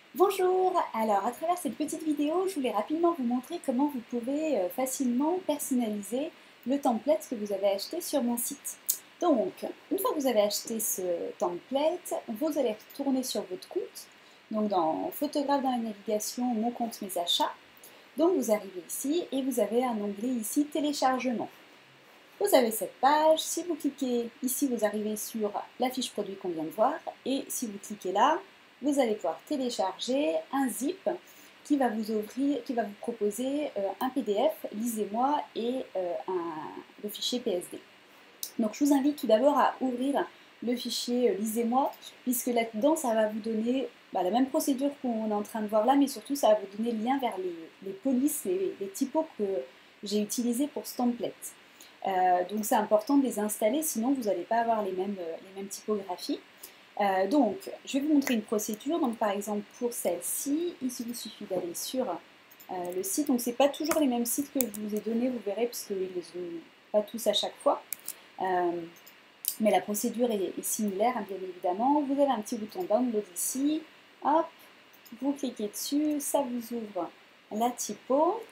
Bonjour, alors à travers cette petite vidéo, je voulais rapidement vous montrer comment vous pouvez facilement personnaliser le template que vous avez acheté sur mon site. Donc, une fois que vous avez acheté ce template, vous allez retourner sur votre compte, donc dans photographe dans la navigation, mon compte, mes achats. Donc vous arrivez ici et vous avez un onglet ici téléchargement. Vous avez cette page, si vous cliquez ici, vous arrivez sur la fiche produit qu'on vient de voir, et si vous cliquez là, vous allez pouvoir télécharger un zip qui va vous proposer un PDF, lisez-moi, et le fichier PSD. Donc je vous invite tout d'abord à ouvrir le fichier lisez-moi, puisque là-dedans ça va vous donner la même procédure qu'on est en train de voir là, mais surtout ça va vous donner le lien vers les polices, les typos que j'ai utilisés pour ce template. Donc c'est important de les installer, sinon vous n'allez pas avoir les mêmes typographies. Donc je vais vous montrer une procédure. Donc par exemple pour celle-ci, ici il suffit d'aller sur le site. Donc c'est pas toujours les mêmes sites que je vous ai donnés, vous verrez, parce qu'ils ne les ont pas tous à chaque fois. Mais la procédure est similaire, hein, bien évidemment. Vous avez un petit bouton download ici. Hop, vous cliquez dessus, ça vous ouvre la typo.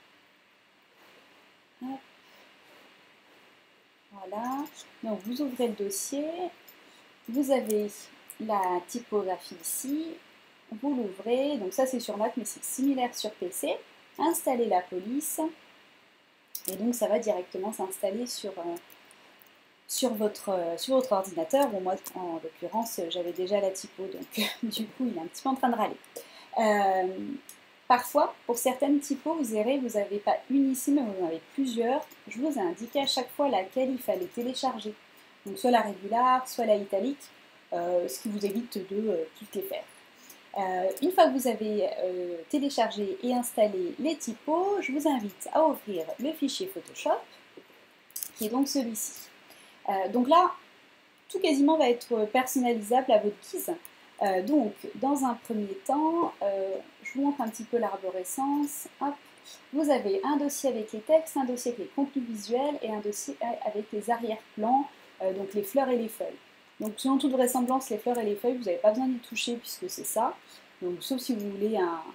Hop. Voilà, donc vous ouvrez le dossier, vous avez la typographie ici, vous l'ouvrez, donc ça c'est sur Mac mais c'est similaire sur PC, installez la police, et donc ça va directement s'installer sur votre ordinateur. Bon, moi en l'occurrence j'avais déjà la typo, donc du coup il est un petit peu en train de râler. Parfois, pour certaines typos, vous verrez, vous n'avez pas une ici, mais vous en avez plusieurs. Je vous ai indiqué à chaque fois laquelle il fallait télécharger. Donc soit la régulière, soit la italique, ce qui vous évite de toutes les faire. Une fois que vous avez téléchargé et installé les typos, je vous invite à ouvrir le fichier Photoshop, qui est donc celui-ci. Donc là, tout quasiment va être personnalisable à votre guise. Donc, dans un premier temps, je vous montre un petit peu l'arborescence. Hop. Vous avez un dossier avec les textes, un dossier avec les contenus visuels et un dossier avec les arrière-plans, donc les fleurs et les feuilles. Donc, selon toute vraisemblance, les fleurs et les feuilles, vous n'avez pas besoin d'y toucher puisque c'est ça. Donc, sauf si vous voulez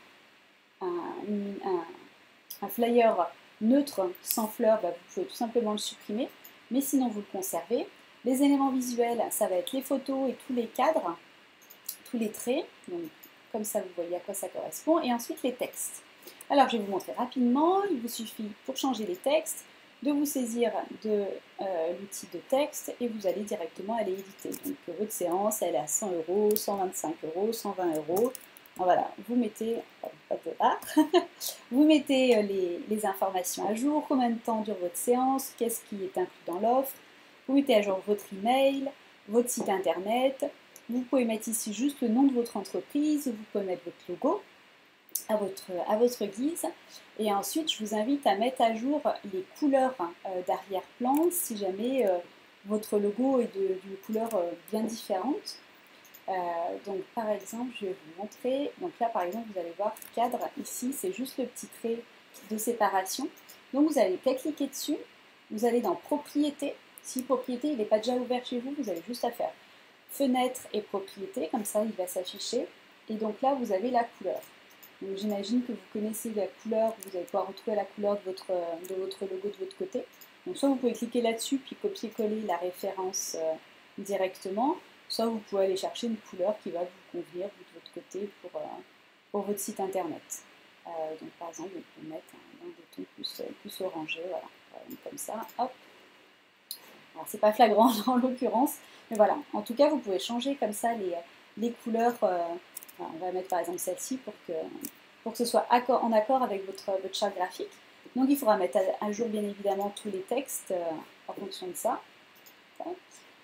un flyer neutre sans fleurs, vous pouvez tout simplement le supprimer. Mais sinon, vous le conservez. Les éléments visuels, ça va être les photos et tous les cadres, tous les traits, donc comme ça vous voyez à quoi ça correspond, et ensuite les textes. Alors je vais vous montrer rapidement, il vous suffit pour changer les textes de vous saisir de l'outil de texte et vous allez directement aller éditer. Donc votre séance elle est à 100 €, 125 €, 120 €. Voilà, vous mettez, pas de dollars, vous mettez les informations à jour, combien de temps dure votre séance, qu'est-ce qui est inclus dans l'offre, vous mettez à jour votre email, votre site internet. Vous pouvez mettre ici juste le nom de votre entreprise, vous pouvez mettre votre logo à votre guise. Et ensuite, je vous invite à mettre à jour les couleurs d'arrière-plan si jamais votre logo est d'une couleur bien différente. Donc par exemple, je vais vous montrer. Donc là, par exemple, vous allez voir cadre. Ici, c'est juste le petit trait de séparation. Donc vous allez cliquer dessus. Vous allez dans propriété. Si propriété, il n'est pas déjà ouvert chez vous, vous avez juste à faire fenêtre et propriété, comme ça il va s'afficher. Et donc là, vous avez la couleur. Donc j'imagine que vous connaissez la couleur, vous allez pouvoir retrouver la couleur de votre logo de votre côté. Donc soit vous pouvez cliquer là-dessus, puis copier-coller la référence directement, soit vous pouvez aller chercher une couleur qui va vous convenir de votre côté pour votre site internet. Donc par exemple, vous pouvez mettre un des tons plus orangé, voilà, comme ça, hop. Alors c'est pas flagrant en l'occurrence, mais voilà. En tout cas, vous pouvez changer comme ça les couleurs. On va mettre par exemple celle-ci pour que ce soit en accord avec votre charte graphique. Donc il faudra mettre à jour bien évidemment tous les textes en fonction de ça. Tac.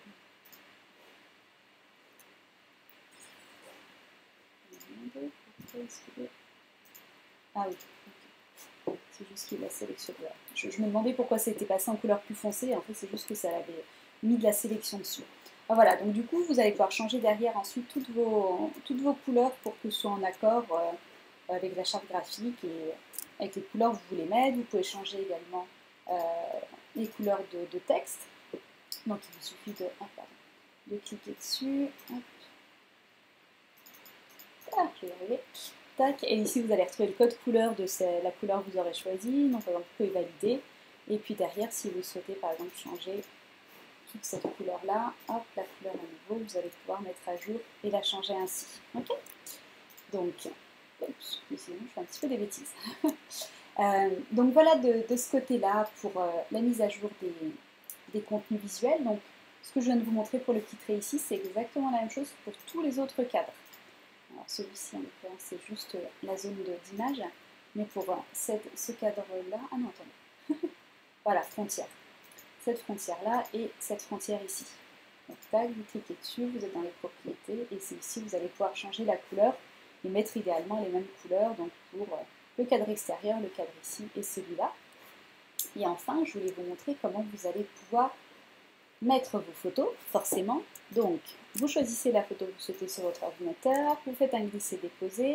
Ah oui, c'est juste qu'il a sélectionné. Je me demandais pourquoi c'était passé en couleur plus foncée, en fait c'est juste que ça avait mis de la sélection dessus. Ah, voilà, donc du coup vous allez pouvoir changer derrière ensuite toutes vos couleurs pour que ce soit en accord avec la charte graphique et avec les couleurs que vous voulez mettre. Vous pouvez changer également les couleurs de texte. Donc il vous suffit de cliquer dessus. Hop. Ah, je vais y arriver. Tac, et ici vous allez retrouver le code couleur de la couleur que vous aurez choisie. Donc par exemple, vous pouvez valider. Et puis derrière, si vous souhaitez par exemple changer toute cette couleur-là, hop, la couleur à nouveau, vous allez pouvoir mettre à jour et la changer ainsi. Ok. Donc, oups, sinon je fais un petit peu des bêtises. Donc voilà de ce côté-là pour la mise à jour des contenus visuels. Donc ce que je viens de vous montrer pour le petit trait ici, c'est exactement la même chose pour tous les autres cadres. Alors celui-ci en l'occurrence c'est juste la zone d'image, mais pour ce cadre-là, ah non attendez, voilà, frontière. Cette frontière-là et cette frontière ici. Donc tac, vous cliquez dessus, vous êtes dans les propriétés, et c'est ici que vous allez pouvoir changer la couleur et mettre idéalement les mêmes couleurs, donc pour le cadre extérieur, le cadre ici et celui-là. Et enfin, je voulais vous montrer comment vous allez pouvoir mettre vos photos, forcément. Donc, vous choisissez la photo que vous souhaitez sur votre ordinateur, vous faites un glisser-déposer.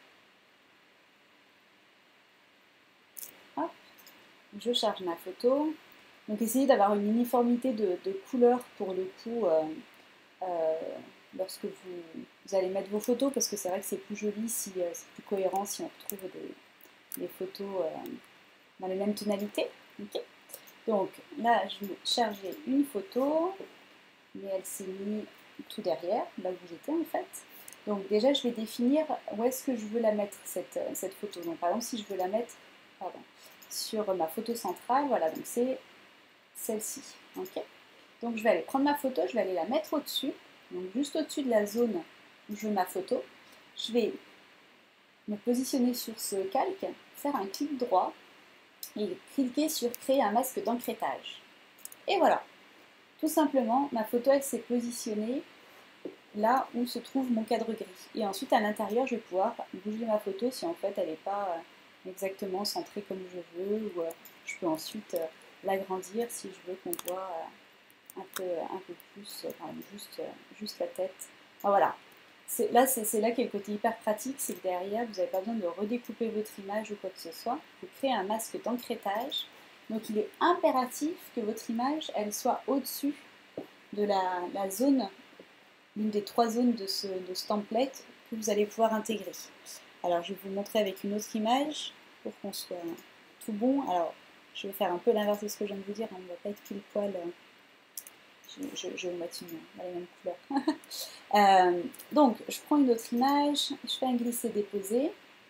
Hop, je charge ma photo. Donc, essayez d'avoir une uniformité de couleurs pour le coup lorsque vous allez mettre vos photos, parce que c'est vrai que c'est plus joli, c'est plus cohérent si on retrouve des photos dans les mêmes tonalités. Okay. Donc là, je vais charger une photo, mais elle s'est mise tout derrière, là où j'étais en fait. Donc déjà, je vais définir où est-ce que je veux la mettre, cette photo. Donc par exemple, si je veux la mettre sur ma photo centrale, voilà, donc c'est celle-ci. Okay. Donc je vais aller prendre ma photo, je vais aller la mettre au-dessus, donc juste au-dessus de la zone où je veux ma photo. Je vais me positionner sur ce calque, faire un clic droit, et cliquer sur créer un masque d'encrêtage. Et voilà, tout simplement, ma photo elle s'est positionnée là où se trouve mon cadre gris. Et ensuite à l'intérieur, je vais pouvoir bouger ma photo si en fait elle n'est pas exactement centrée comme je veux, ou je peux ensuite l'agrandir si je veux qu'on voit un peu plus, enfin, juste la tête. Enfin, voilà. C'est là qu'est le côté hyper pratique, c'est que derrière, vous n'avez pas besoin de redécouper votre image ou quoi que ce soit. Vous créez un masque d'encrêtage. Donc il est impératif que votre image, elle soit au-dessus de la zone, l'une des 3 zones de ce template que vous allez pouvoir intégrer. Alors je vais vous montrer avec une autre image pour qu'on soit tout bon. Alors je vais faire un peu l'inverse de ce que je viens de vous dire, on ne va pas être pile poil. Je vais mettre dans les mêmes couleurs. Donc, je prends une autre image, je fais un glisser-déposer.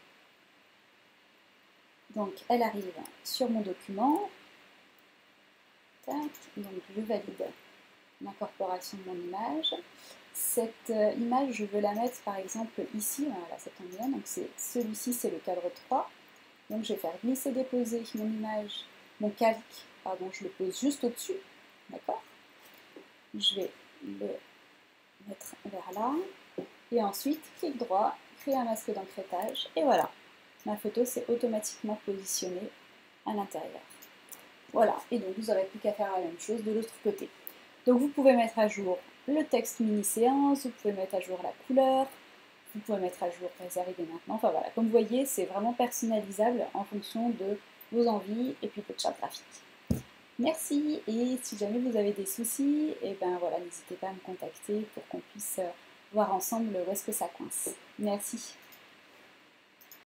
Donc, elle arrive sur mon document. Tac. Donc, je valide l'incorporation de mon image. Cette image, je veux la mettre par exemple ici, voilà, ça tombe bien. Donc, celui-ci, c'est le cadre 3. Donc, je vais faire glisser-déposer mon image, mon calque, pardon, je le pose juste au-dessus. D'accord ? Je vais le mettre vers là, et ensuite, clic droit, créer un masque d'encrêtage, et voilà, ma photo s'est automatiquement positionnée à l'intérieur. Voilà, et donc vous n'aurez plus qu'à faire la même chose de l'autre côté. Donc vous pouvez mettre à jour le texte mini-séance, vous pouvez mettre à jour la couleur, vous pouvez mettre à jour réserver dès maintenant, enfin voilà, comme vous voyez, c'est vraiment personnalisable en fonction de vos envies et puis de votre charte graphique. Merci, et si jamais vous avez des soucis, et ben voilà, n'hésitez pas à me contacter pour qu'on puisse voir ensemble où est-ce que ça coince. Merci.